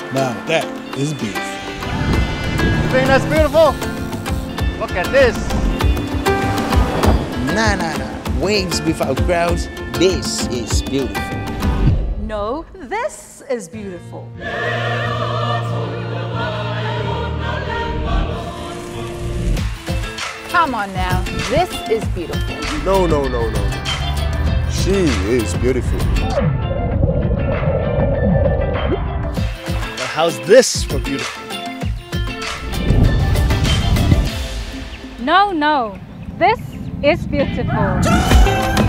Now that is beef. You think that's beautiful? Look at this. Nah. Waves without crowds. This is beautiful. No, this is beautiful. Come on now, this is beautiful. No. She is beautiful. But how's this for beautiful? No, this is beautiful.